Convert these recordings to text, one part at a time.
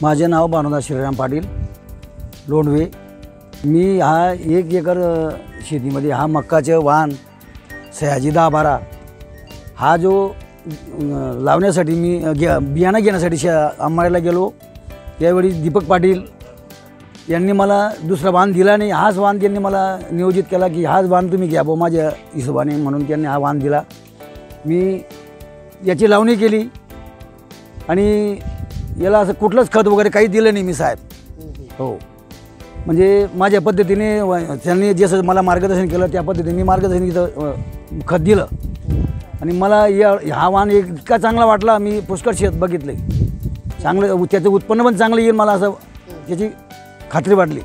माझे नाव भानुदास श्रीराम पाटील लोंढवे। मी हा 1 एकर शेतीमध्ये हा मक्काचे वाण सयाजी 10-12 हा जो लावण्यासाठी मी बियाणं घेण्यासाठी अंबाडीला गेलो। त्यावेळी दीपक पाटील यांनी मला दुसरा वाण दिला नाही, हाच वाण त्यांनी मला नियोजित केला की हाच वाण तुम्ही घ्या बो माझ्या हिशोबाने, म्हणून त्यांनी हा वाण दिला। मी याची लावणी केली आणि याला असं कुठलंच खत वगैरे काही दिलं नाही मी साहेब। हो, म्हणजे माझ्या पद्धतीने त्यांनी जसं मला मार्गदर्शन केलं त्या पद्धतीने मी मार्गदर्शन इथं खत दिलं आणि मला हा वाण इतका चांगला वाटला। मी पुष्कळ शेत बघितले, चांगलं त्याचं उत्पन्न पण चांगलं येईल मला असं त्याची खात्री वाटली।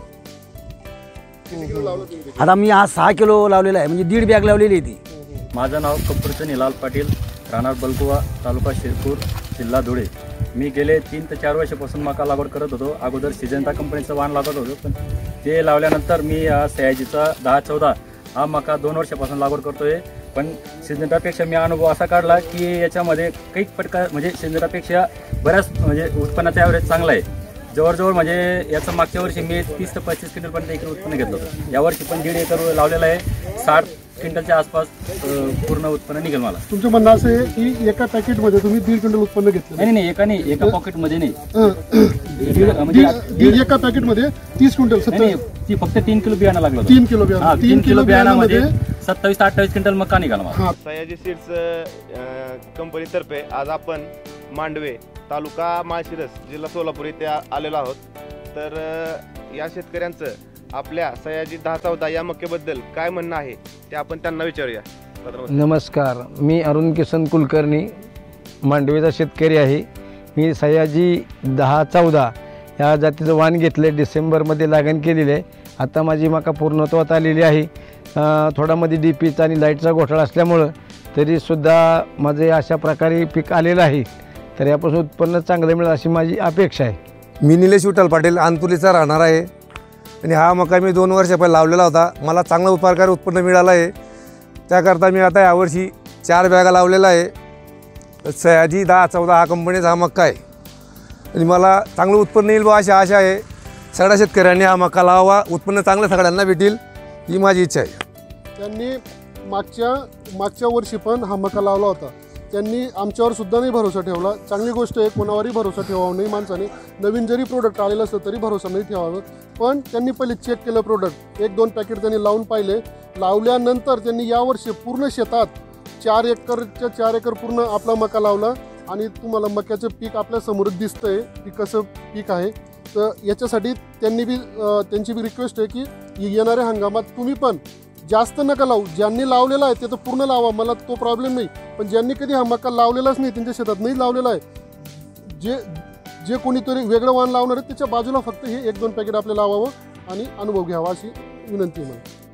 आता मी हा 6 किलो लावलेला आहे, म्हणजे 1.5 बॅग लावलेली आहे ती। माझं नाव कपूरचंद हिलाल पाटील, राहणार बलकुवा, तालुका शिरपूर, जिल्हा धुळे। मी गेले 3 ते 4 वर्षापासून मका लागवड करत होतो। अगोदर सिजंता कंपनीचं वाण लावत होतो, पण ते लावल्यानंतर मी सयाजीचा 10-14 हा मका 2 वर्षापासून लागवड करतोय। पण सिजंतापेक्षा मी अनुभव असा काढला की याच्यामध्ये काही प्रकार म्हणजे सिजंतापेक्षा बऱ्याच म्हणजे उत्पन्नाचा ॲव्हरेज चांगला आहे। जवळजवळ म्हणजे याचं मागच्या वर्षी मी 30 ते 35 क्विंटलपर्यंत एकरी उत्पन्न घेतलं होतं। यावर्षी पण 1.5 एकर लावलेलं आहे, 60 क्विंटलच्या आसपास पूर्ण उत्पन्न निघेल मला। तुमचं म्हणणं असं आहे की एका पॅकेटमध्ये तुम्ही 1.5 क्विंटल उत्पन्न घेतलं? नाही, एका पॉकेटमध्ये नाही, म्हणजे एका पॅकेटमध्ये 30 क्विंटल ती फक्त 3 किलो बियाणं लागलं। 3 किलो बियाणं, 3 किलो बियाणामध्ये 27 ते 28 क्विंटल मका निघाला। सयाजी सीड्स कंपनीतर्फे आज आपण मांडवे, तालुका माळशिरस, जिल्हा सोलापूर येथे आलेलो आहोत। तर या शेतकऱ्यांचं आपल्या सयाजी 10-14 या मक्याबद्दल काय म्हणणं आहे ते आपण त्यांना विचारूया। नमस्कार, मी अरुण किसन कुलकर्णी, मांडवेचा शेतकरी आहे। मी सयाजी 10-14 या जातीचं वाण घेतले, डिसेंबरमध्ये लागण केलेली आहे। आता माझी मका पूर्णत्वात आलेली आहे। थोडामध्ये DPचा आणि लाईटचा घोटाळा असल्यामुळं तरीसुद्धा माझे अशा प्रकारे पीक आलेलं आहे, तर यापासून उत्पन्न चांगलं मिळेल अशी माझी अपेक्षा आहे। मी निलेश विठ्ठल पाटील अंतुलीचा राहणार आहे आणि हा मका मी 2 वर्ष पहिले लावलेला होता। मला चांगलं प्रकारे उत्पन्न मिळालं आहे, त्याकरता मी आता यावर्षी 4 बॅगा लावलेला आहे। सयाजी 10-14 हा कंपनीचा हा मक्का आहे आणि मला चांगलं उत्पन्न येईल बा अशी आशा आहे। सगळ्या शेतकऱ्यांनी हा मका लावावा, उत्पन्न चांगलं सगळ्यांना भेटेल ही माझी इच्छा आहे। त्यांनी मागच्या वर्षी पण हा मका लावला होता, त्यांनी आमच्यावर सुद्धा नाही भरोसा ठेवला। चांगली गोष्ट आहे, कोणावरही भरोसा ठेवावा नाही माणसाने। नवीन जरी प्रोडक्ट आलेलं असलं तरी भरोसा नाही ठेवावा, पण त्यांनी पहिले चेक केलं प्रोडक्ट, 1-2 पॅकेट त्यांनी लावून पाहिले। लावल्यानंतर त्यांनी यावर्षी पूर्ण शेतात 4 एकर पूर्ण आपला मका लावला आणि तुम्हाला मक्याचं पीक आपल्या समोर दिसतंय की कसं पीक आहे। तर याच्यासाठी त्यांची बी रिक्वेस्ट आहे की येणाऱ्या हंगामात तुम्ही पण जास्त नका लावू। ज्यांनी लावलेला आहे ते तर पूर्ण लावा, मला तो प्रॉब्लेम नाही, पण ज्यांनी कधी हा मका लावलेलाच नाही, त्यांच्या शेतात नाही लावलेला आहे, जे कोणीतरी वेगळं वाण लावणार आहे त्याच्या बाजूला फक्त हे 1-2 पॅकेट आपल्याला लावावं आणि अनुभव घ्यावा अशी विनंती आहे मला।